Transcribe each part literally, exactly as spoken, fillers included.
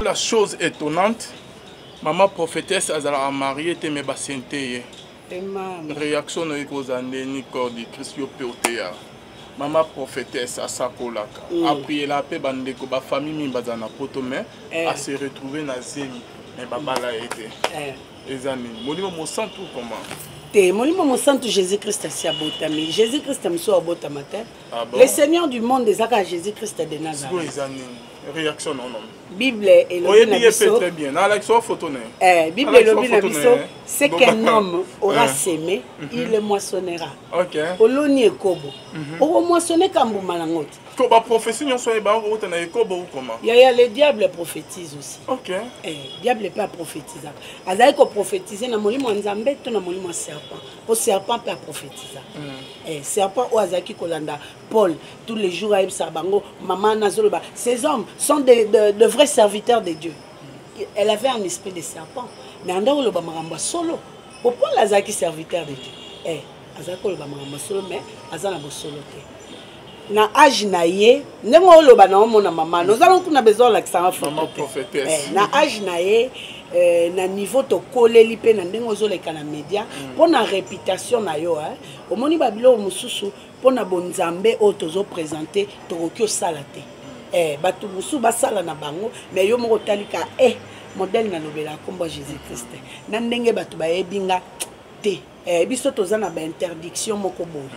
la chose étonnante, maman prophétesse a marié te me basente. Réaction no ekozande ni corps de Christ yo peotea. Maman prophétesse a sakolaka. Après la paix bandeko ba famille mi bazana poto mais a se retrouver na zemi mais babala été. Ezani, molimo mo santu comment? Te molimo mo santu Jésus-Christ a siabotami. Jésus-Christ a mso abotamate. Le Seigneur du monde des aka Jésus-Christ de Nazareth. Ezani, réaction non non. Bible et le Bible très bien. Na l'action photo né. Eh, Bible et le Bible c'est qu'un homme aura sémé, il le moissonnera. OK. Oloni ekobo. O moissonner kambu malangote. Ko ba prophétie non so e ba o tana ekobo ou comment? Il y a le diable prophétise aussi. OK. Eh, diable pas prophétiser. Azali ko prophétiser na molimo nzambe to na molimo serpent. Au serpent peut prophétiser. Eh, serpent o azaki kolanda Paul tous les jours à Sabango, maman Nazoloba. Ces hommes sont de, de, de vrais serviteurs de Dieu. Elle avait un esprit de serpent. Mais en dehors, le Bamaramba solo. Pourquoi l'Azaki serviteur de Dieu? Eh, Azako le Bamaramba solo, mais Azana solo. Na âge naïe, ne moi le Bana mon maman. Nous allons qu'on a besoin l'accent maman prophétesse. Na âge naïe, na niveau to coller l'ipé na ndengo zo les canaux médias pour na réputation na yo hein. Au moni babilo mususu pour na bonzambe otozo présenter tokyo salate. Eh, batu musu basala na bango, mais yo moko talika eh modèle na lobela kombo Jésus-Christ. Na ndenge batu ba ebinga te. Eh biso tozana ba interdiction moko boye.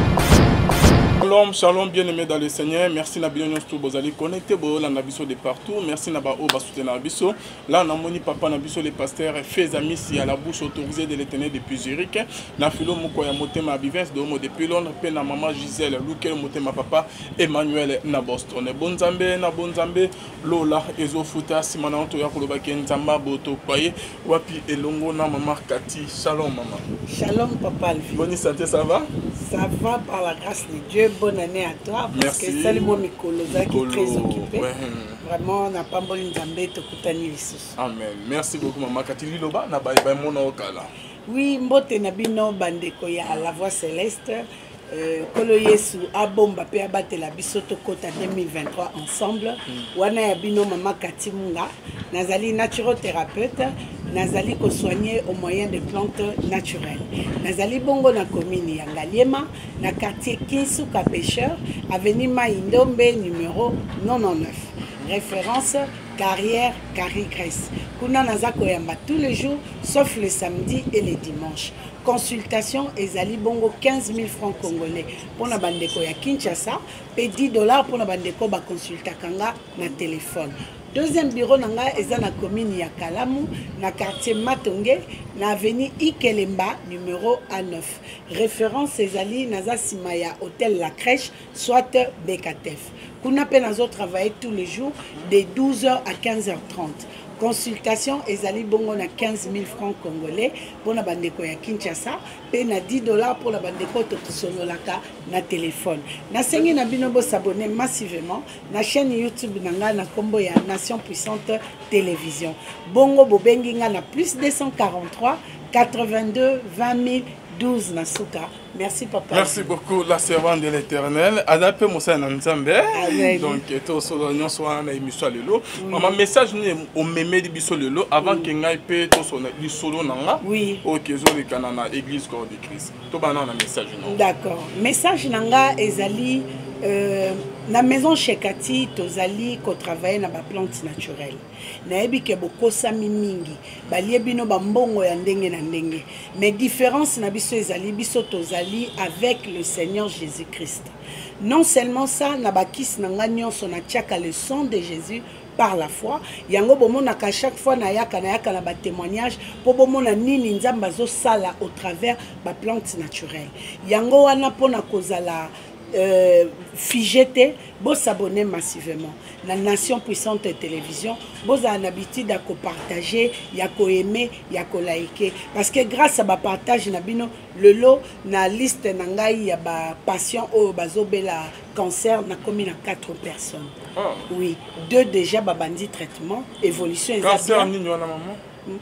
Shalom, shalom, bien-aimés dans le Seigneur. Merci na bien tous vos allez connecter bo la nabiso de partout. Merci na ba o ba soutenir nabiso. Là na moni papa nabiso les pasteurs fait amis si à la bouche autorisée de l'Éternel depuis Zurich. Na filo moko ya motema bivens de homo depuis Londres pe na maman Gisèle Lukel motema papa Emmanuel na Boston. Bonzambe na bonzambe Lola ezo futa simana to ya koloba kenzamba boto kwaye wapi elongo na maman Kati. Shalom maman. Shalom papa Alvi. Bonne santé, ça va? Ça va par la grâce de Dieu. Bonne année à toi. Parce merci. Que salut moi Mikolo qui est très occupé. Ouais. Vraiment, on n'a pas besoin de te coutani lissus. Amen. Merci beaucoup maman Katili Loba na ba ba mona okala. Oui, mbote na bino bandeko ya la voix céleste. Euh, Kolo Yesu abomba pe abatela biso to kota deux mille vingt-trois ensemble. Mm. Wana ya bino mama Katimunga. Nazali naturothérapeute. Nazali ko soigner au moyen de plantes naturelles. Nazali bongo na commune ya Ngaliema, na quartier Kinsuka Pêcheur, avenue Maïndombe numéro quatre-vingt-dix-neuf. Référence Carrière Carrie Grèce. Kuna nazako yamba tous les jours sauf le samedi et les dimanches. Consultation ezali bongo quinze mille francs congolais pour na bandeko ya Kinshasa et dix dollars pour na bandeko ba consulta kanga na téléphone. Deuxième bureau nanga eza na commune ya Kalamu na quartier Matonge na avenue Ikelemba numéro A neuf. Référence ezali naza simaya hôtel La Crèche soit Bekatef. Kuna pe nazo travailler tous les jours de douze heures à quinze heures trente. Consultation ezali bongo na quinze mille francs congolais pour na bandeko ya Kinshasa pe na dix dollars pour la bandeko to sololaka na téléphone. Na sengi na bino bo s'abonner massivement na chaîne YouTube nanga na kombo ya Nation Puissante Télévision. Bongo bobengi nga na plus deux cent quarante-trois quatre-vingt-deux vingt mille douze Nasuka. Merci papa. Merci beaucoup la servante de l'Éternel. Adapé Moussa Nanzambe. Donc tout solo nyon soit na émission lelo. Maman message ni au mémé di biso lelo avant que ngai pe to solo li solo nanga. Oui. OK zo le kanana église corps de Christ. To bana na message non. D'accord. Message nanga ezali euh, na maison Shekati tozali ko travailler na ba plantes naturelles. Na yebi ke bokosa mingi balie bino ba mbongo ya ndenge na ndenge. Mais différence na biso ezali biso tozali avec le Seigneur Jésus-Christ. Non seulement ça na bakis na nganyon son atiaka le sang de Jésus par la foi. Yango bomona ka chaque fois na yaka na yaka na ba témoignage po bomona nini nzamba zo sala au travers ba plantes naturelles. Yango wana pona kozala Euh, figé, vous s'abonner massivement. La Nation Puissante Télévision, vous avez l'habitude de partager, de aimer, de liker. Parce que grâce à ma partage, le lot, na liste nangai ya ba patient au bazobela cancer na commis na quatre personnes. Oh. Oui, deux déjà ba bandi traitement, évolution cancer ni na maman.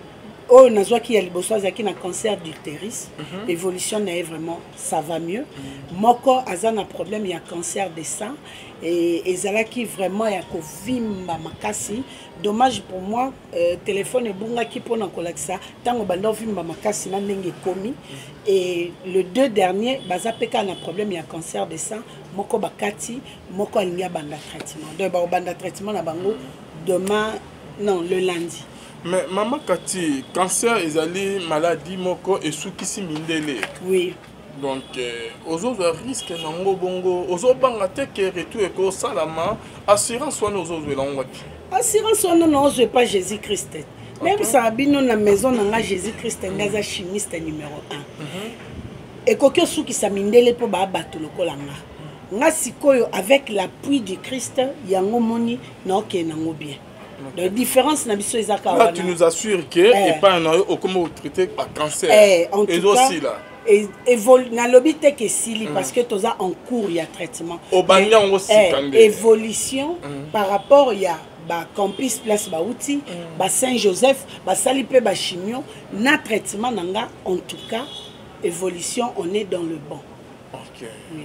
oh nazwaki ya liboso azaki na cancer d'utérus. Mm-hmm. Évolution na vraiment ça va mieux. Mm-hmm. Moko azana problème ya cancer des seins et ezalaki vraiment ya kovimba makasi. Dommage pour moi, euh, téléphone et bunga qui pour n'encolakisa tant que bando vimba makasi na ndenge komi. Et le deux dernier bazapeka na problème ya cancer des seins moko bakati moko alinga banda traitement. Donc ba banda traitement na bango demain non le lundi. Mais maman Kati, cancer ezali maladie moko et soukisi mindele. Oui. Donc aux autres risques nango bongo aux autres banga te que retour et ko salama assurance soit nos autres langwaki. Assurance soit non je pas Jésus Christ. Même ça bino na maison na Jésus Christ ngaza chimiste numéro un. Et kokyo soukisa mindele po ba bato lokolanga. Nga sikoyo avec l'appui du Christ yango moni na ok nango bien. La différence na biso ezaka là tu nous assures que eh. Et pas un au comment traiter par cancer eh, en et tout aussi cas, là et évolu na lobité que sili mm. Parce que toza en cours il y a traitement au banya aussi eh, évolution mm. Par rapport il y a ba campus place ba outil mm. Ba Saint-Joseph ba salipe ba chimio na traitement nanga en tout cas évolution on est dans le bon. OK. Oui.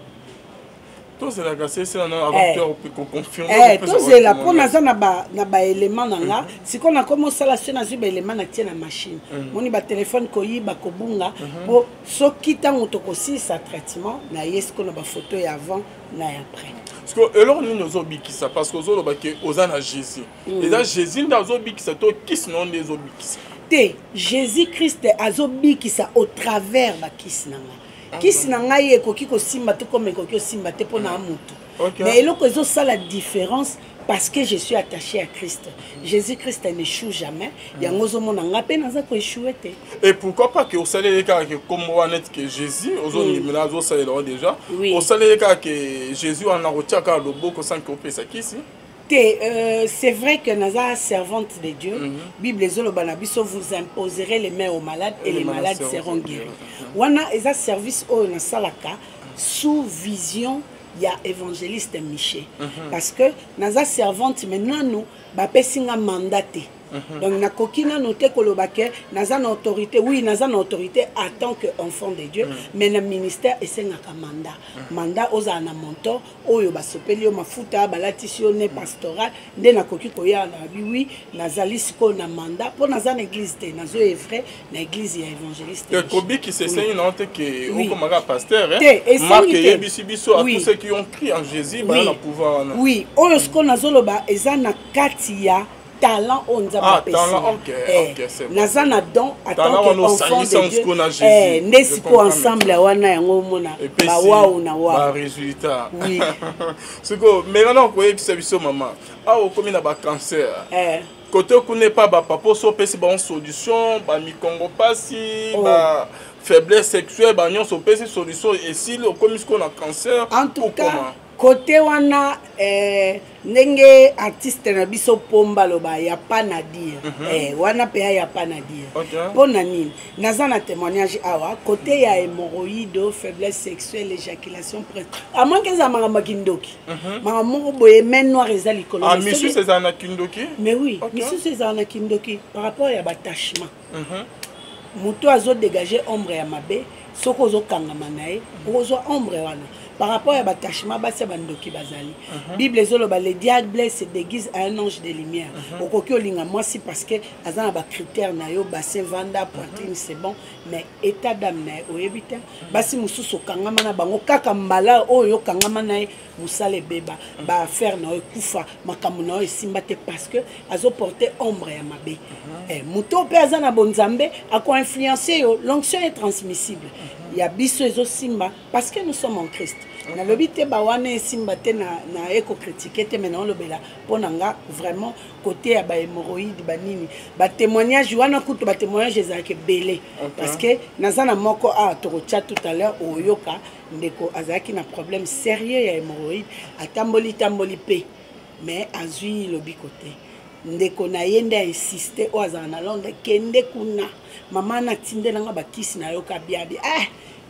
Tout c'est la cassée c'est un acteur pour confirmer eh tout c'est là pour naza na ba na ba élément nanga si qu'on a commencé la chaîne azu ba élément na tie na machine moni ba téléphone koyi ba kobunga pour so kita motoko si sa traitement na yes qu'on a ba photo et avant na et après parce que alors nous nous obikisa parce que zo ba ke ozana Jésus et là Jésus ndazo bikisa to kiss non des obikisa te Jésus Christ azobikisa au travers ba kiss nanga kisi na ngai ekoki ko simba te comme ekoki simba te pona mutu. Mais eloko ezo ça la différence parce que je suis attaché à Christ. Jésus Christ n'échoue jamais. Yango zo mona ngape naza ko échouer te. Et pourquoi pas que au salaire que comme honnête que Jésus aux ni menazo ça déjà. Au salaire que Jésus en a retiré ka loboko sans que opesa kisi. Euh, c'est vrai que Naza servante de Dieu, mm -hmm. Bible Zolobanabiso vous imposerez les mains aux malades et, et les, les malades seront guéris. Wana eza service au na salaka sous vision ya évangéliste Miché mm -hmm. Parce que Naza servante maintenant nous ba pesinga mandaté. Mm-hmm. Donc na kokina noté kolobake naza na autorité oui naza na autorité en tant que enfant de Dieu mm-hmm. Mais le ministère esengaka mandat mm-hmm. Mandat oza na monto oyo basopeli yo mafuta balatisio ne pastoral nde na koki koya na bi oui nazali siko na mandat pour naza na église te nazo est vrai na église ya évangéliste que kobi qui se saigne non te que oui. Comme un pasteur hein marque yebisi biso à tous ceux qui ont cru en Jésus ba na pouvoir oui oyo siko nazoloba eza na katia talent on ah, talent, ok, eh, ok, c'est bon. Nazana don à tant qu'enfant de Dieu. Eh, nesiko ensemble wana yango mona. Ba waou na wa. Ba résultat. Oui. C'est que maintenant ko yebisa biso maman. Ah o komi na ba cancer. Eh. Côté ko n'est pas ba papa so pesi ba solution, ba mi Congo pasi, oh. Ba faiblesse sexuelle, ba nyon so pesi solution et si le komi ko na cancer. En tout cas, comment? Côté wana eh nenge artiste na biso pomba loba ya pas na dire mm -hmm. Eh wana pe ya pas na dire okay. Pona nini naza na témoignage awa côté ya hémorroïde faiblesse sexuelle éjaculation précoce à moins que ça manga makindoki manga moko boye men noir ezali kolo ah monsieur c'est ça na kindoki mais oui okay. Monsieur c'est ça na kindoki par rapport ya attachement mhm muto azo dégager ombre ya mabe soko zo kangama nae ozo ombre wana par rapport à l'attachement, c'est bandoki bazali. Bible zoloba le diable se déguise à un ange de lumière. Au kokyo linga moi si parce que azana ba critère na yo bassin vanda poitrine c'est bon mais état d'âme na o yebita basi mususu kangama na bango kaka mbala oyo kangama na musale beba ba faire na kufa makamu na esimba te parce que azo porter ombre ya mabe. Eh muto pe azana bonzambe a ko influencer yo l'onction est transmissible. Il y a biso ezo simba parce que nous sommes en Christ. Na lobité ba wana simba te na na eko critiquer te maintenant lobela ponanga vraiment côté ya ba hémorroïde ba nini ba témoignage wana kutu ba témoignage ezake belé parce que nazana moko a to chat tout à l'heure oyoka ndeko azaki na problème sérieux ya hémorroïde atamboli tamboli pe mais azui lobi côté ndeko na yenda insister o azana londe kende kuna mama na tindelanga bakisi na yoka biabi ah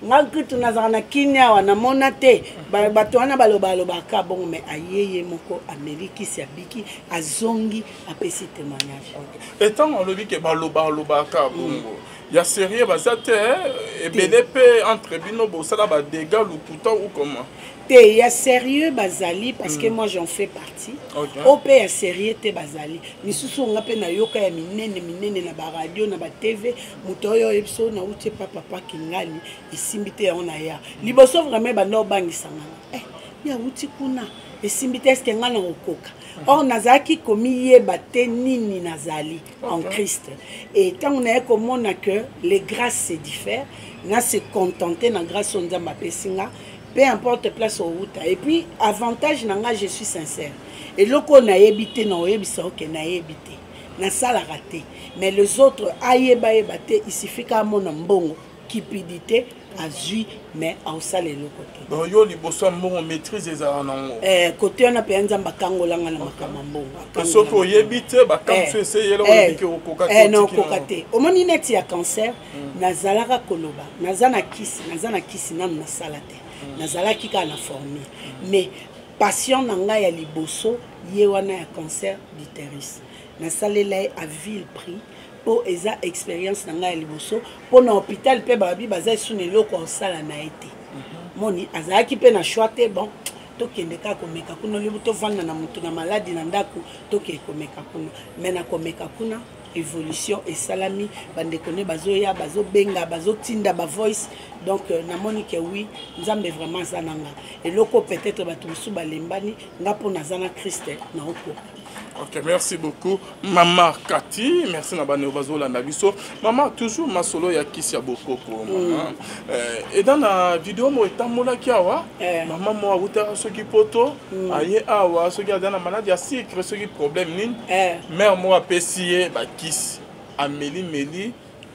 nga kutu nazala na kinya wana mona te bato wana baloba alobaka bon mais ayeye moko ameli kisi abiki azongi apesi témoignage etant olobi ke baloba alobaka bongo ya sérieux baza te ebele pe entre bino bosala ba dégâts lokuta ou comment te ya sérieux bazali parce que moi j'en fais partie o pe ya sérieux te bazali misusu nga pe na yoka ya minene minene na ba radio na ba T V muto oyo ebiso na uti papa papa kingani esimbi te ona ya liboso vraiment ba no bangisa nga eh ya uti kuna esimbi te eske nga na okoka or nazaki komi yeba te nini nazali en Christ et tant on a komona que les grâces se diffèrent na se contenter na grâce on nzamba pesinga peu importe place au route. Et puis, avantage, je suis sincère. Et le qu'on a évité, non, ok, na évité. Na ça la raté. Mais les autres, aïeba ebate, il suffit qu'à mon ambongo, cupidité, azui, mais en salle et le côté. Bon, yo, li bosso ambongo maîtrise les aranango. Eh, côté on a payé un zambakango langa na makamambongo. Sauf qu'on y évite, bah, comme tu essayes, là, on dit que au coca. Eh, non, cocaté. Au moment où il y a cancer, nazalaka koloba, nazana kisi, nazana kisi, nam na salate. Nazalaki ka na formé mais patient nanga ya liboso ye wana ya cancer d'utérus na salela à vil prix pour eza expérience nanga ya liboso pour na hôpital pe babi baza sune loko sala na été moni azalaki pe na choix te bon tokende ka komeka kuna libuto vanda na mutu na maladi na ndako toke komeka kuna mais na komeka kuna évolution et salami bande connaît bazoya bazo benga bazo tinda ba voice donc euh, na monique oui nzambe vraiment zananga et loko peut-être batu sou balembani nga po na zana Christ na oko. Ok, merci beaucoup Maman Cathy, merci na bane bazola na biso. Maman toujours masolo ya kisi ya bokoko maman. Mm. Euh, et dans la vidéo mo etamola ki awa eh. Maman mo awuta soki poto mm. aye awa soki adana maladie ya sucre soki problème nin eh. Mère mo apesiye ba kisi ameli meli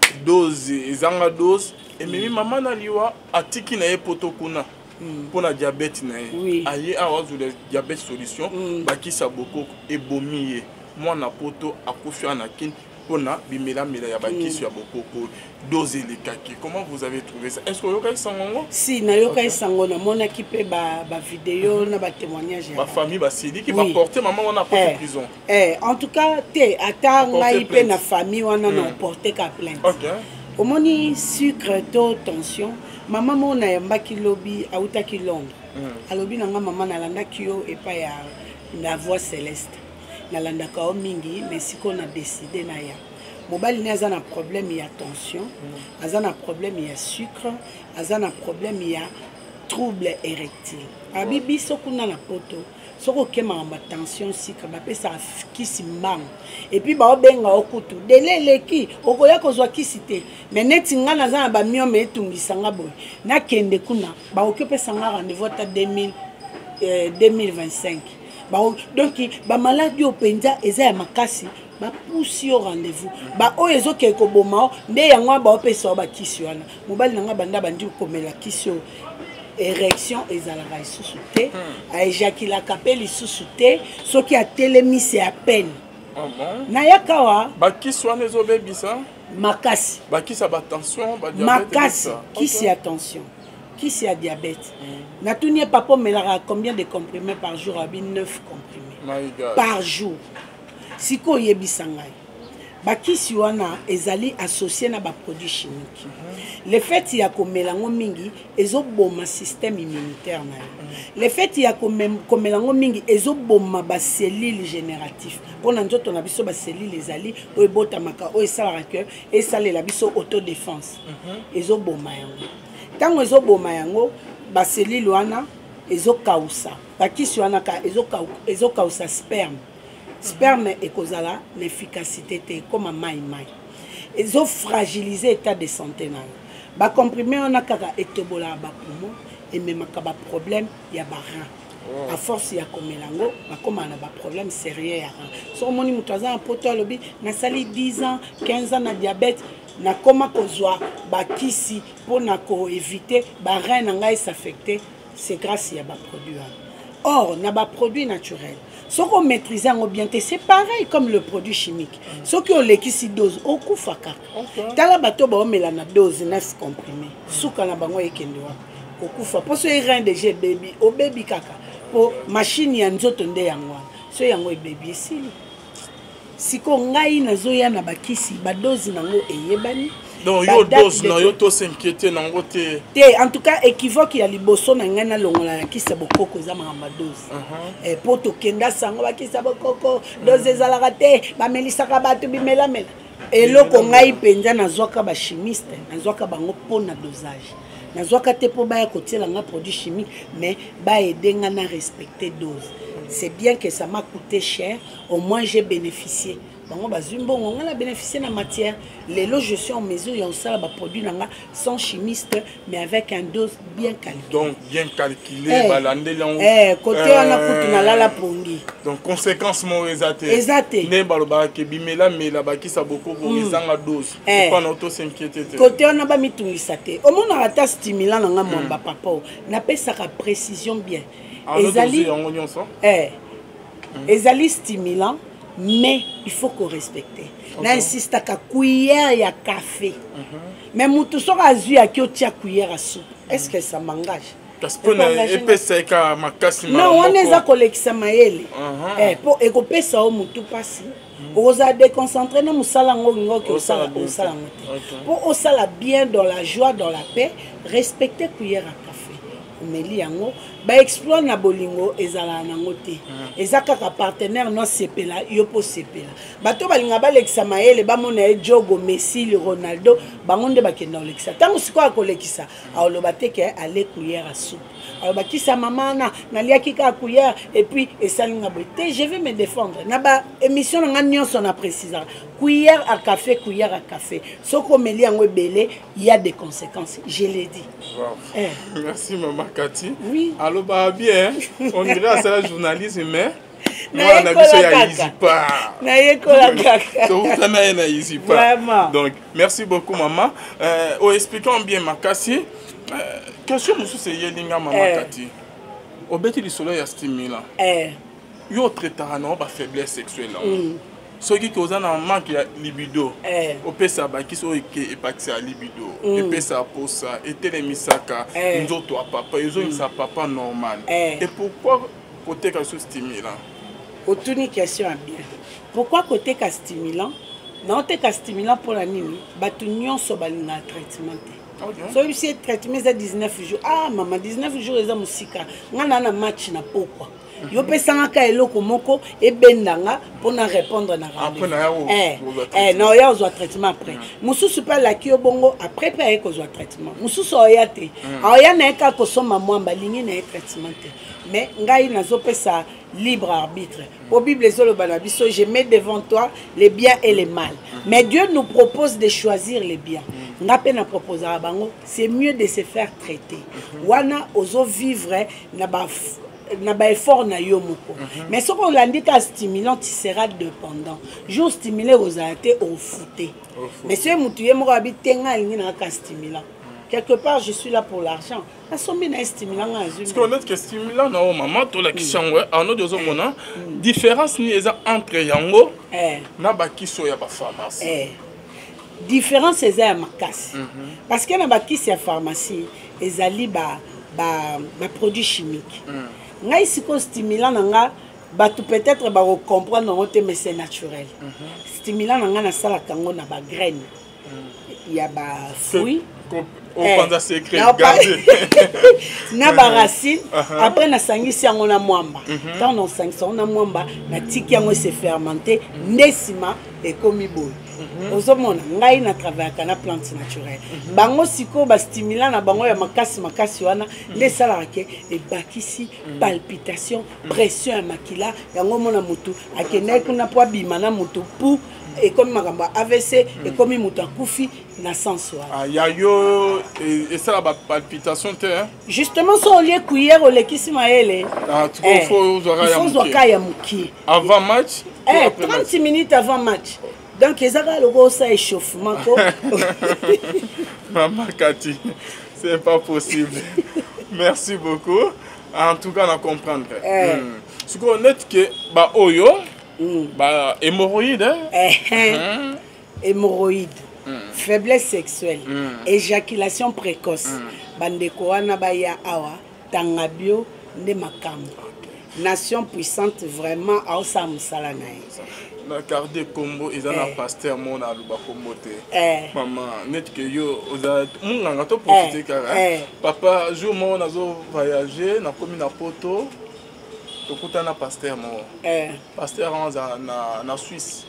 dose ezanga dose et memi maman na liwa atiki na ye poto kuna pour la diabète oui. Aïe awa le diabète solution mm. Baki saboko et bomiye moi na poto akufi anakin pour na bimela mela ya baki sur boko doser les kaki. Comment vous avez trouvé ça? Est-ce que vous avez sangongo? Si na yoka sango na mona ki pe ba ba vidéo na ba témoignage ba famille ba sidi qui va porter maman on a porté prison. Eh en tout cas te ata ngai pe na famille on a porté ka plainte. OK. Au moni sucre taux tension maman mona yambaki lobi autaki Londres mm. alobi nanga maman nalandaki yo epa ya la voix céleste nalandaka o mingi mais siko na décidé na ya mobali ne azana problème ya tension mm. azana problème ya sucre azana problème ya trouble érectile abibi sokuna na poto soko kema ma tension sika ba pesa kisi mbang et puis ba obenga okutu deleleki okoya kozwa kisi te mais neti nga na za ba mio me tungisanga boy na kende kuna ba okopesa nga rendez-vous ta deux mille deux mille vingt-cinq ba donc ba maladie openza eza ya makasi ba pousi au rendez-vous ba o ezoke ko boma nde yango ba opesa ba kisi wana mobali nanga banda bandi komela kisi érection ezalaka lisusu te aéjaculaka pe lisusu te soki atelemi c'est à peine nayaka wa bakisi wana ezobebisa makasi bakisi ba tension ba diabète makasi kisi ya tension kisi ya diabète natuni papa melaka combien de comprimés par jour abi neuf comprimés par jour siko yebisa ngai bakisi wana ezali associé na ba produits chimiques mm -hmm. Le fait ya komelango mingi ezoboma système immunitaire na mm -hmm. Le fait ya komelango mingi ezoboma ba cellules génératives pona nzoto na biso ba cellules ezali o ebotamaka o esalaka que esalela biso autodéfense mm -hmm. ezoboma yango tango ezoboma yango ba cellules wana ezokausa bakisi wana ka ezokausa ezokausa sperme sperme ekozala l'efficacité te comme mai mai ezo fragiliser état de santé na ba comprimé on a kaka etobola ba poumon et même ka ba problème ya ba rein à force ya komelango ba koma na ba problème sérieux ya rein so moni mutaza poto lobi na sali dix ans quinze ans na diabète na koma kozwa ba kisi pour na ko éviter ba rein na ngai s'affecter c'est grâce ya ba produit Or, na ba produit naturel. Ce qu'on maîtrise en bien, c'est pareil comme le produit chimique. Ce qui ont l'équisi dose, au coup faka. Tala bato ba omela na dose neuf comprimé. Souka na bango ekendoa. Au coup fa. Pour ce rein de G baby, au baby kaka. Pour machine ya nzoto nde yango. So yango e baby esili. Siko ngai na zoya na bakisi ba dose nango eyebani. Donc yo dose na yo to s'inquiéter nango te. Te en tout cas équivoque ya liboso na ngana longola na kisa bokoko za ma dose. Eh poto kenda sango ba kisa bokoko dose za la raté ba melisa ka batu bimela mela. Eloko ngai penza na zwaka ba chimiste na zwaka bango pona dosage. Na zwaka te po ba ya kotiela nga produit chimique mais ba aider nga na respecter dose. C'est bien que ça m'a coûté cher, au moins j'ai bénéficié. Bon, on a bénéficié de la matière. Les lots, je suis en mesure, il y a aussi un produit sans chimiste, mais avec un dose bien calculé. Donc, bien calculé. Eh, côté on a coûté na la pongi. Donc, conséquence, mon exact. Exact. Ne baloba ke bimela mais la baki sa beaucoup pour les la dose. Pas auto s'inquiéter. Côté on a pas mis tout lisate. Au moins on a ta stimulant na ngamba papa. Na pesa ka précision bien. Ezali. Eh. Ezali stimulant. Mais il faut qu'on respecte. Okay. N'insiste qu'à cuillère y a café. Mm -hmm. Mais mon tout sera azu à qui tient cuillère à soupe. Est-ce que ça m'engage? Parce que on est c'est qu'à ma casse. Non, on est à collecter maël. Eh pour écoper ça au mutu passi. On a déconcentré nos musalango ngo que ça au salango. Pour au sala bien dans la joie, dans la paix, respecter cuillère à café. Meli yango ba exploit na bolingo ezala nango te ezaka ka partenaire no sepela yo po sepela bato balinga ba lekisa maele ba mona e Jogo Messi Ronaldo bangonde bakenda olekisa tango siko akolekisa aloba te ke ale cuillère à soupe aloba kisa mama na naliaki ka cuillère et puis esalinga bote je vais me défendre na ba émission nga nyonso na préciser cuillère à café cuillère à café soko meli yango belé il y a des conséquences je l'ai dit. Wow. Eh. Merci maman Cathy. Oui. Alors bah bien, on dirait à ça la journalisme mais moi on a vu ça ya easy pas. Na yekola kaka. Donc ça na easy pas. Vraiment. Donc merci beaucoup maman. Euh oh, expliquons bien ma Cathy. Euh, question musu c'est yelinga maman eh. Cathy. Obeti li solo ya stimulant. Eh. Yo traitera non ba faiblesse sexuelle là. Mm. Ce qui cause un manque de libido, au pesa baki so eke epatisa libido, et pesa pour ça, et télémisaka, nous autres papa, ils ont un papa normal. Et pourquoi côté quelque chose stimulant? Autre question bien. Pourquoi côté ka stimulant? Non, t'es ka stimulant pour la nuit. Batunion so balinga traitement. So you see traitement c'est dix-neuf jours. Ah maman dix-neuf jours eza musika. Ngana na match na pourquoi? Yo pesanga ka eloko moko e bendanga pour na répondre na rendez-vous. Eh eh non ya ozo traitement après. Mususu pa la ki obongo après pa eko zo traitement. Mususu oya te. Oya na ka ko soma mwamba lingi na traitement te. Mais ngai nazo pesa libre arbitre. Au Bible ezolo bana biso je mets devant toi les biens et les mal. Mais Dieu nous propose de choisir les biens. Ngape na propose à bango, c'est mieux de se faire traiter. Wana ozo vivre na ba na ba effort na yo moko. Mais ce qu'on l'indique à stimulant, tu seras dépendant. Jour stimulé aux arrêtés au fouté. Mais ce moutuye mo habiter nga lingi na ka stimulant. Quelque part je suis là pour l'argent. La somme na stimulant na azul. Parce qu'on est que stimulant na o maman to la question ouais, en autre zo mona différence ni eza entre yango na ba kiso ya ba pharmacie. Eh. Différence eza ya makasi. Parce que na ba kiso ya pharmacie ezali ba ba ba produit chimique. Ngai siko stimulant nga batu peut-être ba comprendre ngote mais c'est naturel. Stimulant nga na sala kango na ba graine. Il y a ba fruits. On pense à secret garder. Na ba racine après na sangisi yango na mwamba. Tant on sangisi on na mwamba na tiki yango se fermenter ndesima et komi boy. Ozomona ngai na travailler kana plante naturelle. Bango siko ba stimulant na bango ya makasi makasi wana lesala ke e bakisi palpitation, pression ya makila yango mona mutu akene kuna po bima na mutu pou et comme magamba A V C et comme mutu akufi na sens wa. Ah ya yo et ça la palpitation te hein. Justement so lié cuillère au lekisi maele. Ah tu faut zo ya muki. Avant match eh trente minutes avant match. Donc, il y a un échauffement. Maman Cathy, c'est pas possible. Merci beaucoup. En tout cas, on comprendre. Eh. Mm. Ce qu'on est que, bah, oyo, mm. bah, hémorroïde. Eh. Mm. Hémorroïde. Mm. Faiblesse sexuelle. Mm. Éjaculation précoce. Mm. Bandeko wana baya awa. Tangabio de makambo. Okay. Nation puissante vraiment à Osa Moussala nae. Na carte combo ils ont un pasteur mon à Luba Combo te. Maman net que yo oza munganga to profiter kara. Papa jour mon nazo voyager na komi na poto. To kuta na pasteur mon. Pasteur na na Suisse.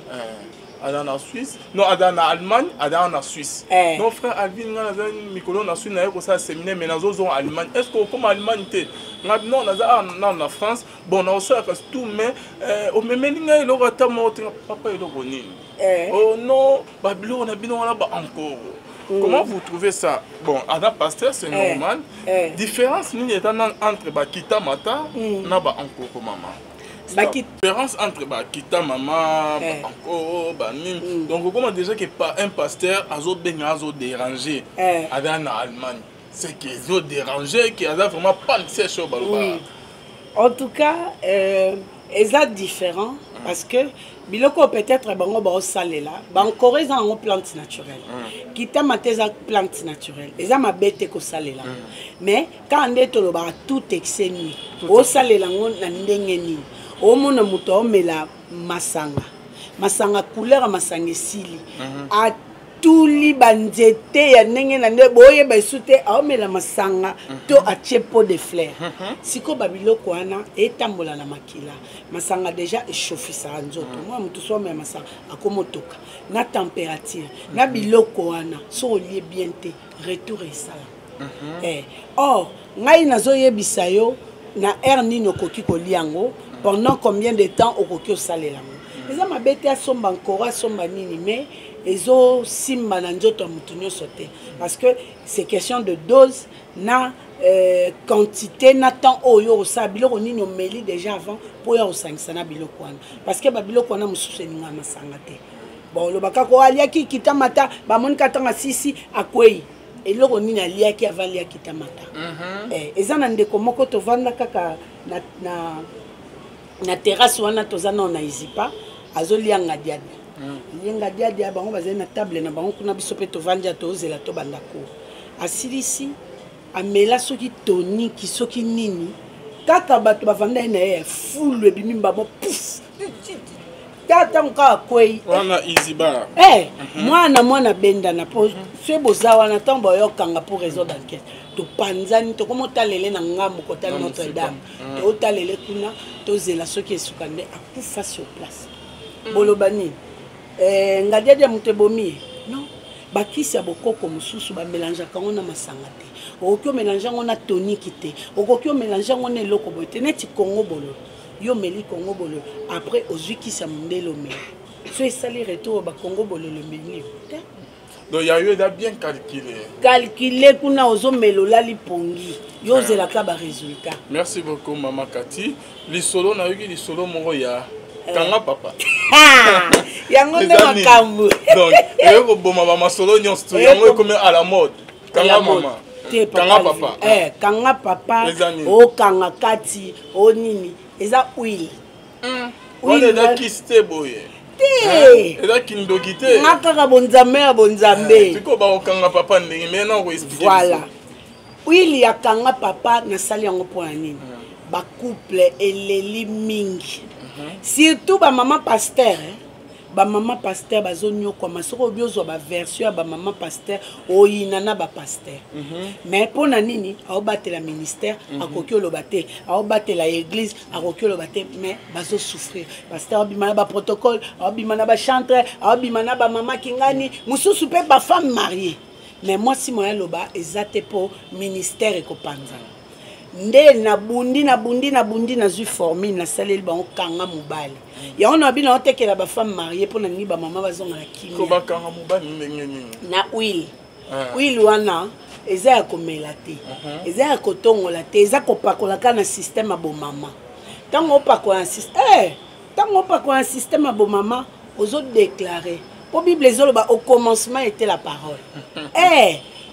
Ada na Suisse, non ada na Allemagne, ada na Suisse. Eh. Mon frère Alvin nga na mikolo na Suisse na yeko sa séminaire mais nazo zo Allemagne. Est-ce que comme Allemagne te? Nga non naza na na France, bon na osa ka tout mais euh o memeli nga ilo rata mo papa ilo bonini. Eh. Oh non, babilo na bino na ba encore. Mm. Comment vous trouvez ça? Bon, ada pasteur c'est eh. normal. Eh. Différence ni étant entre ba kita mata mm. na ba encore maman. La différence entre bah, Kita maman, eh. bah, encore, bah, mm. donc comment déjà que un pasteur a zo dérangé eh. en Allemagne, c'est qu'ils ont dérangé, qu'ils ont vraiment pas de ces choses. Oui. En tout cas, euh, ils sont différents mm. parce que biloko peut-être bango ba salé là, ba encore ils ont plantes naturelles. Mm. Kita mateza plantes naturelles. Ils ont ma bête ko salé là. Mm. Mais quand on est au ba tout excès ni, au salé là on na ndenge ni. Omona muto omela masanga masanga couleur masanga sili a tuli banzete ya ndenge na nde boye ba sute omela masanga to a chepo de fleurs siko babiloko wana etambola na makila masanga déjà échauffisa nzoto moi muto so me masanga akomotoka na température na biloko wana so lié bien te retour et sala eh or ngai nazo yebisa yo na air nino koki koliango pendant combien de temps au kokyo salela les ama bete asomba encore asomba nini mais ezo simba na nzoto mutunyo sauter parce que c'est question de dose na euh, quantité na temps oyo osa biloko nini omeli déjà avant pour ya osangisa na biloko wana parce que ba biloko wana mususu eninga masanga te bon lo bakako aliaki kitamata ba monika tanga sisi akwei eloko nini aliaki avant lia kitamata mm -hmm. eh ezana ndeko moko to vanda kaka na na na terrasse wana tozana na izipa azolia ngadiadi mm. lienga diadi bango bazali na table na bango kuna biso pe tovanja tozela to bandako asilisi amela soki toni ki soki nini kaka bato bavanda na ye full bimi mbabo puf tata nka kwei wana iziba eh mwana mwana benda na po se bozawa na tambo yokanga pour résoudre d'enquête to panzani to komo talele na ngambo kota Notre Dame to talele kuna to zela soki esukande akufa sur place bolobani eh ngadia dia mutebomi non bakisi ya bokoko mususu ba mélange kango na masanga te okyo mélange ngo na tonique te okyo mélange ngo na eloko bote neti Congo bolo yo meli Congo bolo après ozwiki sa mundelo me so esali retour ba Congo bolo le menu donc il y a eu da bien calculé calculé kuna ozo melola lipongi yo zela ka ba résultat. Merci beaucoup maman Cathy lisolo na yoki lisolo mongo ya kanga papa yango nde makambo donc eko boma ba masolo nyonso yango comme à la mode kanga maman kanga papa eh kanga papa o kanga kati o nini eza huile huile da kiste boye te eza kindokite makaka bonzambe ya bonzambe tiko ba okanga papa ndenge mais non ko expliquer voilà huile ya kanga papa na sali yango pour nini ba couple eleli mingi surtout ba maman pasteur ba maman pasteur bazonyo kwa masoko biozo ba version ba maman pasteur oyina na ba pasteur mais pona nini a battre la ministère akoki olobate a battre la église akoki olobate mais bazo souffrir pasteur bimana ba protocole a bimana ba chantre a bimana ba maman kingani mususu pe ba femme mariée mais moi si moi loba ezate po ministère ekopanzana nde na bundi na bundi na bundi na zu formé na saleli ba okanga mobali ya on a bino otekela ba femme mariée pour na ni ba maman bazonga na kimi ko ba kanga mobali ndenge nini na huile huile wana eza ya komela te eza ya kotongola te eza kopakola kana système abo mama tango opakola système eh tango opakola système abo mama ozo déclarer pour bible ezolo ba au commencement était la parole eh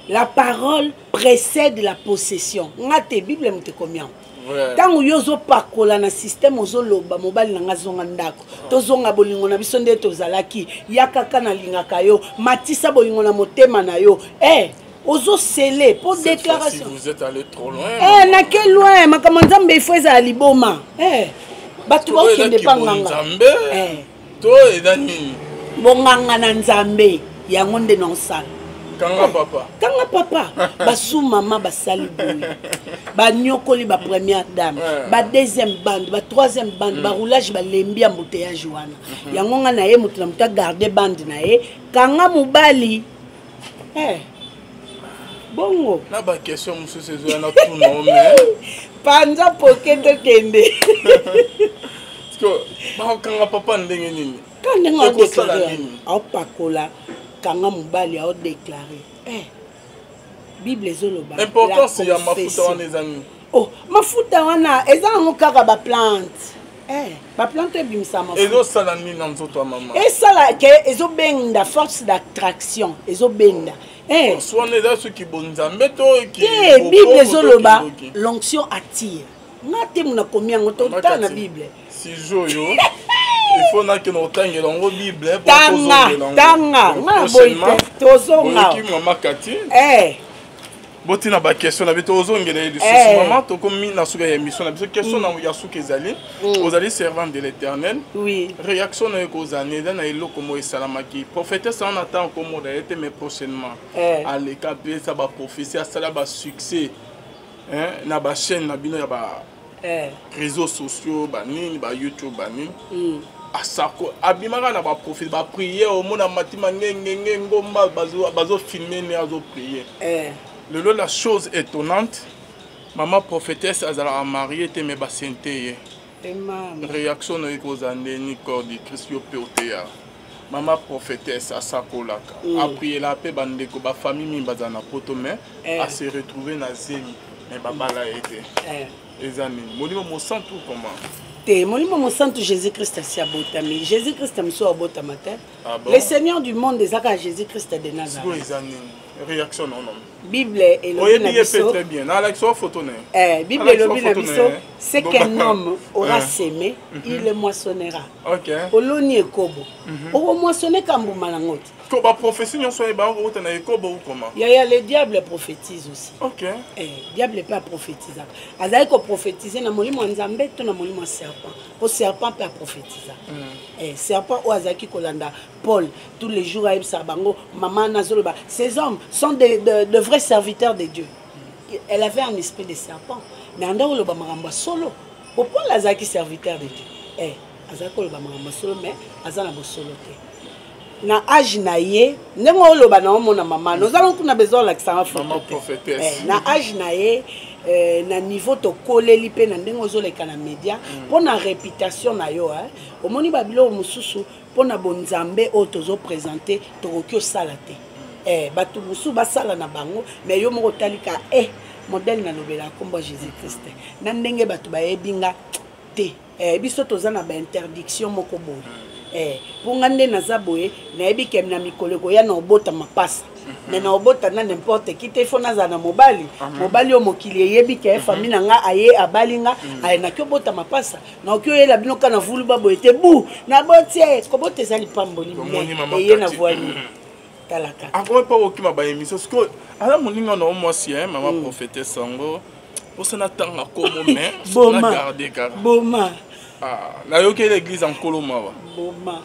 la parole précède la possession. Ngate Bible mte combien? Tant yozo pakola na système ozoloba mobali nanga zonga ndako tozonga bolingo na biso nde tozalaki yakaka na lingaka yo matisa bolingo na motema na yo eh ozo scellé pour déclaration. Vous êtes allé trop loin. Eh na quel loin makamanzambe il faut za liboma eh batu ba okende panganga eh to edani bonganga na nzambe yango nde non sala. Kanga papa. Kanga papa. Basou maman basali boui. Ba nyokoli ba première dame. Ba deuxième bande, ba troisième bande, ba roulage ba lembi embouteillage wana. Yango nga na ye mutu na mutu garder bande na ye. Kanga mubali. Eh. Bongo. Na ba question musu sezo na tout non mais. Panza poketo kende. Parce que ba kanga papa ndenge nini? Kanga nga déclarer. Au pakola. Kanga mubali a déclaré eh Bible ezoloba important c'est ya mafuta wana ezangi oh mafuta wana ezango kaka ba plante eh ba plante ebimisa mafuta ezo sala nini na nzoto ya mama et sala ke ezo benda force d'attraction ezo benda eh soane za ceux qui bonzambe to qui eh Bible ezoloba l'onction attire ngate muna komia ngoto ta na Bible si joyo il faut que nous tenions la Bible pour tanga tanga na boite tozonga qui mama kati eh botina ba question na biso ozongela de maman to comme na suka ya mission na biso question na ya suka ezali ozali servant de l'Éternel oui réaction na ko zane na eloko mo esalamaki prophétesse en attend comme on a été mais prochainement à l'écapé ça ba prophétie ça la ba succès hein na ba chaîne na bino ya ba réseaux sociaux ba nini ba YouTube ba nini asako abimaka na ba prophétie ba prier au monde matima ngenge ngomba bazo bazo filmer ne azo prier eh le lot la chose étonnante maman prophétesse azala mariée te me ba senté réaction na ekozande ni corps de Christ yo peotea maman prophétesse asakolaka a prier la paix bande ko ba famille mi bazana poto mais a se retrouver na zemi mais baba la été eh les amis molimo mo santu comment te molimo mo santu Jésus-Christ si abotami Jésus-Christ amso abotama te le Seigneur du monde ezaka Jésus-Christ de Nazareth les amis réaction non non Bible et le biso très bien na la photo né eh Bible et le biso c'est qu'un homme aura semé il le moissonnera OK oloni ekobo o moissonner kambuma na ngoti ko ba prophétie nyon so ba o tana ekobo ou comment il y a le diable prophétise aussi OK eh diable pas prophétiser azali ko prophétiser na molimo nzambe to na molimo serpent au serpent peut prophétiser eh serpent o azaki kolanda Paul tous les jours à Sabango maman nazoloba ces hommes sont de, de, de vrais serviteurs de Dieu. Elle avait un esprit de serpent mais andako loba maramba solo pour Paul azaki serviteur de Dieu eh azako loba maramba solo mais azana bo solo te na âge na ye ndenge oloba na omona mama nous allons kuna besoin la kisanga maman prophétesse eh na âge na ye eh, na niveau to koleli pe na ndenge ozoleka na média pour na réputation na yo hein omoni babilo mususu pour na bonzambe o tozo présenter tokokyo salate eh batu musu basala na bango mais yo moko talika eh modèle na lobela kombo Jésus-Christ na ndenge batu ba yebinga te eh biso toza na ba interdiction moko boye eh pour ngande na zaboye na yebi kem na mikoleko ya na obota mapasa mais na obota na n'importe qui te fona za na mobali mobali o mokili yebi ke famille na nga aye abalinga aye na kyo bota mapasa na kyo yela bino kana vulu baboye te bu na botie ko bote zali pamboli mais eye na voili talaka encore pas okima ba émission parce que ala moninga na moi si hein maman prophétesse sango pour ça na tanga comme mais na garder car boma ah na yoke l'église en Koloma boma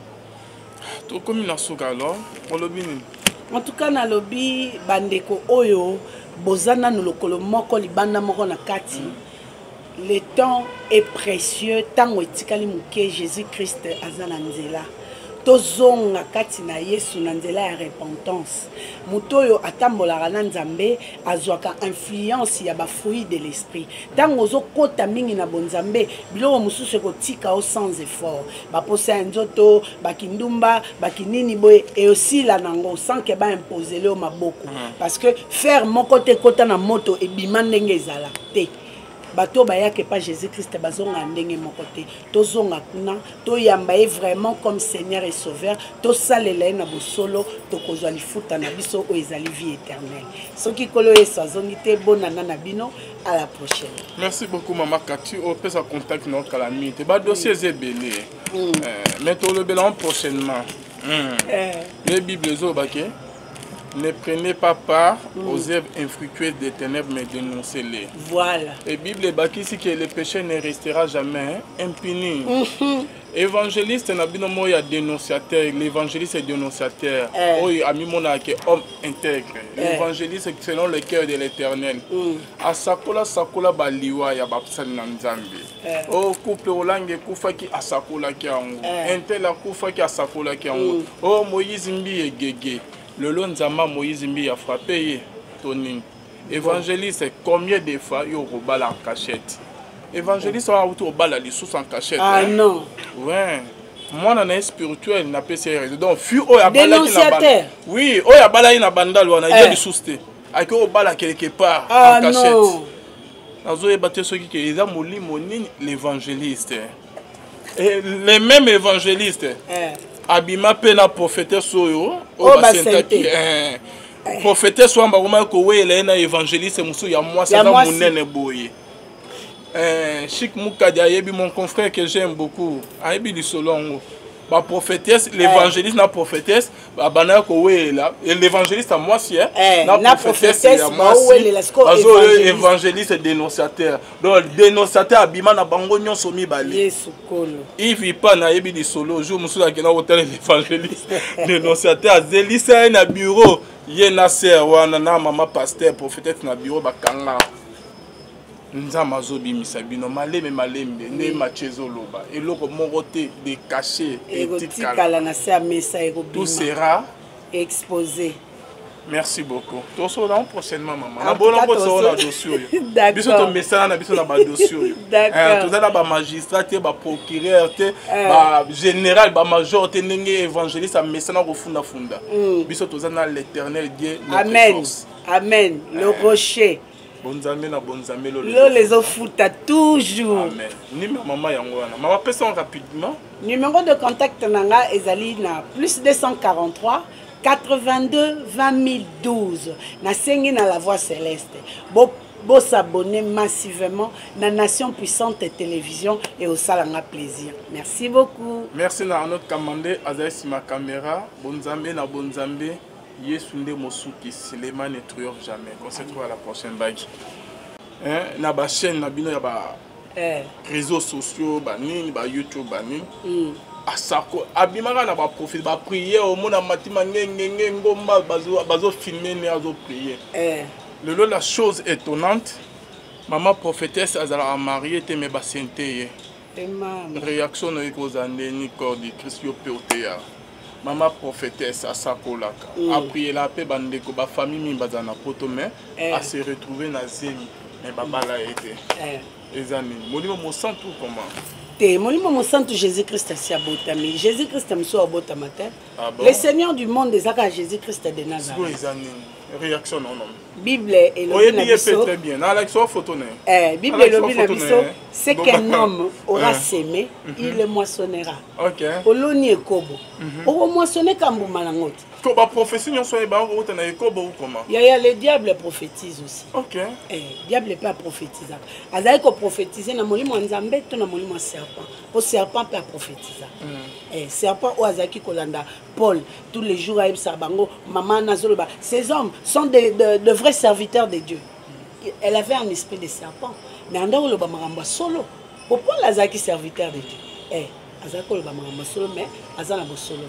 to comme na suka alors pour le bini en tout cas na lobby bandeko oyo bozana no lokolo moko libanda moko na kati le temps est précieux tango etikali muke Jésus-Christ azana nzela tozonga kati na Yesu na nzela ya repentance mutoyo atambolaka na nzambe azwaka influence ya ba fruit de l'esprit tango zokota mingi na bonzambe biloko mususu kotika au sans effort ba posa nzoto bakindumba bakinini boye et aussi la nango sans que ba imposer le maboko parce que faire moko te kota na moto e bima ndenge ezala te bato bayake pas Jésus-Christ bazonga ndenge moko te tozonga kuna toyamba ye vraiment comme Seigneur et Sauveur tosalela na bosolo tokozwa lifuta na biso o ezali vie éternelle soki kolo yesu azongi te bonana na bino à la prochaine. Merci beaucoup Maman Cathy au pèse à contact notre calamité ba dossier est belé mais tout le bilan prochainement les bibles zo baké. Ne prenez pas part mm. aux œuvres infructueuses des ténèbres, mais dénoncez-les. Voilà. Et Bible est ici que le péché ne restera jamais impuni. Mm-hmm. Évangéliste n'a pas dénonciateur. L'évangéliste est dénonciateur. Oh, ami mon homme intègre. L'évangéliste selon le cœur de l'Éternel. A sakola sakola baliwa ya bapsal nanzambi. Oh couple olange kufa ki asakola ki ango. Intela kufa ki asakola ki ango. Oh Moïse mbi egege. Le Lonzama Moïse Mbi a frappé Tony. Évangéliste, combien de fois il y a en cachette? Évangéliste, on a autour de la sous en cachette. Ah hein? Non. Ouais. Moi, on est spirituel, on a P C R. Donc, fui o ya bala qui na banda. Oui, o ya bala na banda, on a déjà du sousté. Avec o bala quelque part en cachette. Nous avons battu ceux qui les a mouli moni l'évangéliste. Et les mêmes évangélistes. Abima pena prophétesse soyo o basentaki eh prophétesse wamba kuma ko wele na évangéliste musu ya moi ça dans munene boye eh Chic Mukadi ayebi mon confrère que j'aime beaucoup ayebi du solongo ba prophétesse l'évangéliste na prophétesse ba bana ko wela et l'évangéliste à moi si na prophétesse ya moi azo évangéliste dénonciateur donc dénonciateur abima na bango nyonso mibale Yesu kolo il vit pas na yebi di solo jour musu na kena hôtel l'évangéliste dénonciateur azélisa na bureau ye na sœur wana na mama pasteur prophétesse na bureau bakanga nzama zobi misabino maleme malembe ne machezo loba eloko morote de cacher et tikala na sa mesa ego tout sera exposé. Merci beaucoup. Tout ça dans prochainement maman. Na bon on ça na dossier. D'accord. Biso to message na biso na ba dossier. D'accord. Tout ça ba magistrat te ba procureur te ba général ba major te ndenge évangéliste a message na kofunda funda. Biso to za na l'Éternel Dieu notre force. Amen. Amen. Le rocher. Bonzambe na bonzambe lo les ofuta toujours. Amen. Numéro maman yango wana. Maman personne rapidement. Numéro de contact nanga ezali na plus deux cent quarante-trois quatre-vingt-deux vingt mille douze. Na sengi na la voix céleste. Bo bo s'abonner massivement na Nation Puissante Télévision et au salanga plaisir. Merci beaucoup. Merci na notre commandé Azaïs ma caméra. Bonzambe na bonzambe. Yesunde Mosuki, Silema ne triomphe jamais. On se retrouve à la prochaine bague. Hein? Na ba chaîne na bino ya ba réseaux sociaux, ba nini, ba YouTube, ba nini. Asako, abimaka na ba profil, ba prière au monde matima ngenge ngomba bazo bazo filmer ne azo prier. Le lot la chose étonnante, maman prophétesse azala mariée te me ba sente. Réaction na ikozande ni corps de Christ yo peotea. Maman prophétesse à Sakolaka. Mm. A prié la paix, bandeko, ba famille mi bazana poto mais eh. à se retrouver na zemi. Mais baba la été. Les amis, molimo mo santu comment? Te molimo mo santu Jésus-Christ si abotami. Jésus-Christ me so abotamate. Ah bon? Le Seigneur du monde des aka Jésus-Christ de Nazareth. Les amis, réaction non non. Bible et le Bible fait très bien. Na l'action photo né. Eh, Bible et le Bible c'est qu'un homme aura semé, il le moissonnera. OK. Oloni ekobo. O moissonner kambuma na ngoti. Ko ba prophétie nyon so e ba o na ekobo ou comment? Il y a le diable prophétise aussi. OK. Eh, diable pas prophétiser. Azali ko prophétiser na molimo nzambe to na molimo serpent. Au serpent peut prophétiser. Eh, serpent o azaki kolanda Paul tous les jours à Sabango, maman nazoloba. Ces hommes sont de, de, de vrais serviteurs de Dieu. Elle avait un esprit de serpent. Mais en dehors, le bamaramba solo. Pourquoi la zaki serviteur de Dieu? Eh, azako le bamaramba solo, mais azana bo solo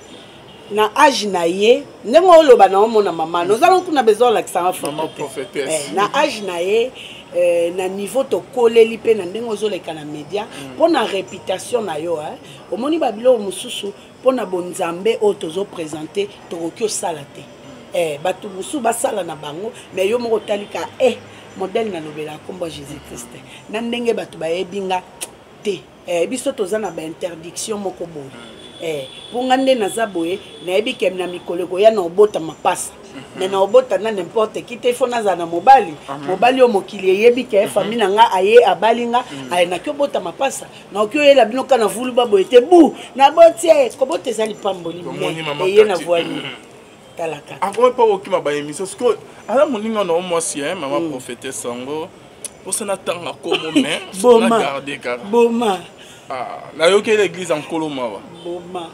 te. Na âge naie, nengo lo ba na mona maman. Nous allons qu'on a besoin la ça maman prophétesse. Eh, na âge naie, eh, na niveau to koleli pe na ndengo zo le kana média pour na réputation na yo hein. Au moni babilo mususu pour na bonzambe o tozo présenter to kokyo salate. Eh, batu musu basala na bango mais yo moko talika eh modèle na lobela komba Jésus-Christ. Na ndenge batu ba ebinga te. Eh biso toza na ba interdiction moko boye. eh pour ngande na zaboye na ebi kem na mikolo ko ya na obota mapasa mais na obota na n'importe qui te fona za na mobali mobali o mokili yebi ke famille na nga aye abalinga ay na kyobota mapasa na okyo yela bino kana vulu babo ete bu na botie ko bote zali pamboli mais ye na voili talaka encore pas okima ba émission parce que ala moninga na moi si hein maman prophétesse sango osana tanga komo mais boma garder car boma ah na yoke l'église en Kolomawa boma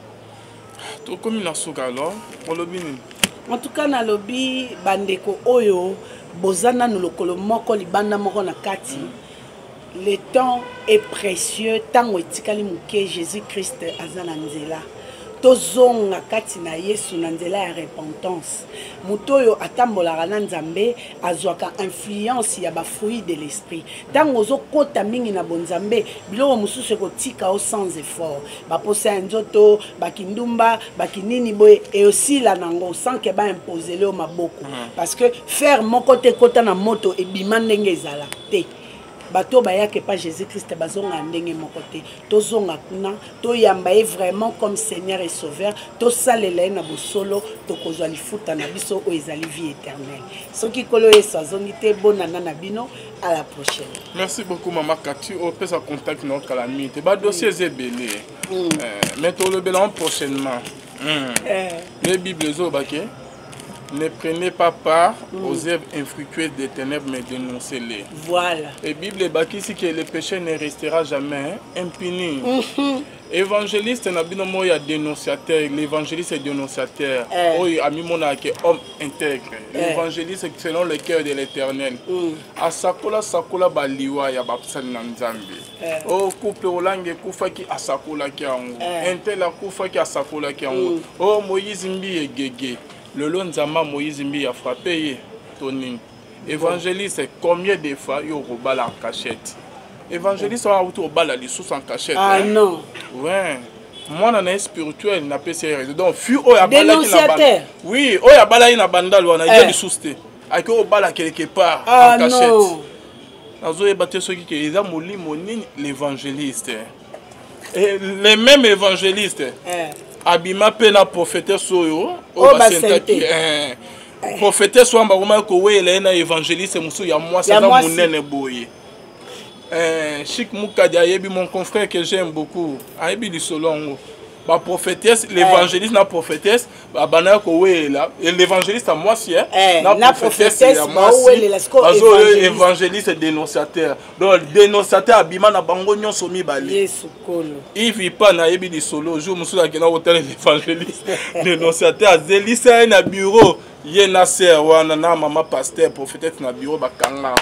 to comme na soka alors olobini en tout cas na lobi bandeko oyo bozana no lokolo moko libanda moko na kati le temps est précieux tango etikali muke Jésus Christ azana nzela tozonga kati na Yesu na nzela ya repentance mutoyo atambolaka na nzambe azwaka influence ya ba fruit de l'esprit tango ozokota mingi na bonzambe biloko mususu ekotika o sans effort baposa nzoto bakindumba bakinini boye et aussi la nango sans que ba imposer le maboko parce que faire moko te kota na moto ebima ndenge ezala te bato bayake pas Jésus Christ bazonga ndenge moko te tozonga kuna to yamba vraiment comme Seigneur et Sauveur to salela na bosolo to kozwa lifuta na biso o ezali vie éternelle soki kolo esa zongi te bonana na bino à la prochaine. Merci beaucoup maman Kati au pesa contact notre calamité ba dossier zebelé euh mais to le bilan prochainement les bibles zo baké. Ne prenez pas part mm. aux œuvres infructueuses des ténèbres, mais dénoncez-les. Voilà. Et Bible baki si que le péché ne restera jamais impuni. Mm-hmm. Évangéliste n'a pas de ya dénonciateur. L'évangéliste est dénonciateur. Eh. Oh, ami mon homme intègre. Eh. L'évangéliste est selon le cœur de l'Éternel. A sakola sakola baliwa ya bapsal nanzambi. Oh couple olange kufa ki asakola ki ango. Intel kufa ki asakola ki ango. Oh Moïse mbi egege. Le long Nzama Moïse Mbi a frappé Tony. Évangéliste, combien de fois il a la en cachette? Évangéliste, on a autour les sous en cachette. Ah hein? Non. Ouais. Moi, on est spirituel, n'a pas ces raisons. Donc, fui au dénonciateur. Oui, au yabala ina bandal, on a déjà du sousté. Avec au bala quelque part ah, en cachette. Non. Dans les bâtiments ceux qui ont moli moni l'évangéliste. Et les mêmes évangélistes. Eh. Abima pena prophétesse soyo o basentaki eh prophétesse so amba kuma ko wele na évangéliste musu ya moi ça munene boye eh Chic Mukadi ayebi mon confrère que j'aime beaucoup ayebi du solongo ba prophétesse l'évangéliste na prophétesse ba bana ko wela et l'évangéliste à moi si na prophétesse ba wela sko évangéliste dénonciateur donc dénonciateur abima na bango nyonso mibali Yesu kolo il vit pas na yebi di solo jour musula ke na hôtel l'évangéliste dénonciateur zelisa na bureau ye na sœur wana na mama pasteur prophétesse na bureau bakanga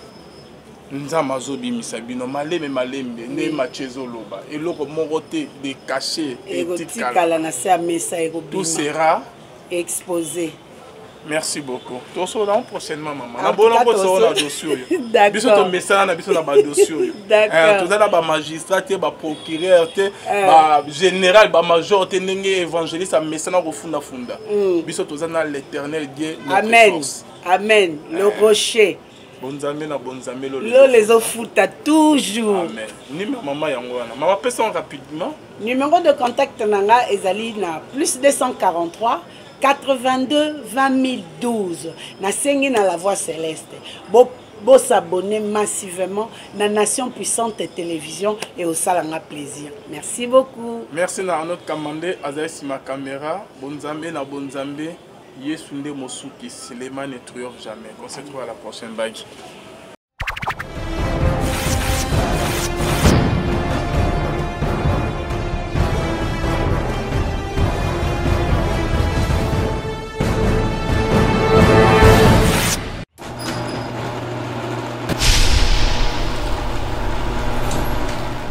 nzama zobimisa bino malembe malembe ne machezo loba eloko moko te de cacher et tikala na sa mesa et tout sera exposé. Merci beaucoup. Tout ça là prochainement maman. Na bon on ça on a dossier. D'accord. Biso to message na biso na ba dossier. D'accord. Tout ça là ba magistrat te ba procureur te ba général ba major te ndenge évangéliste a message na kofunda funda. Biso to ça na l'Éternel Dieu notre Amen. Force. Amen. Le rocher. Bonzamé na bonzamé lo les ofuta toujours. Amen. Ni maman yango wana. Maman pesa rapidement. Numéro de contact nanga ezali na plus deux cent quarante-trois quatre-vingt-deux vingt mille douze. Na sengi na la voix céleste. Bo bo s'abonner massivement na Nation Puissante Télévision et au salanga plaisir. Merci beaucoup. Merci na notre commandé Azaïs ma caméra. Bonzamé na bonzambe. Yesu nde mosuki, Suleiman ne triomphe jamais. On se retrouve à la prochaine bague.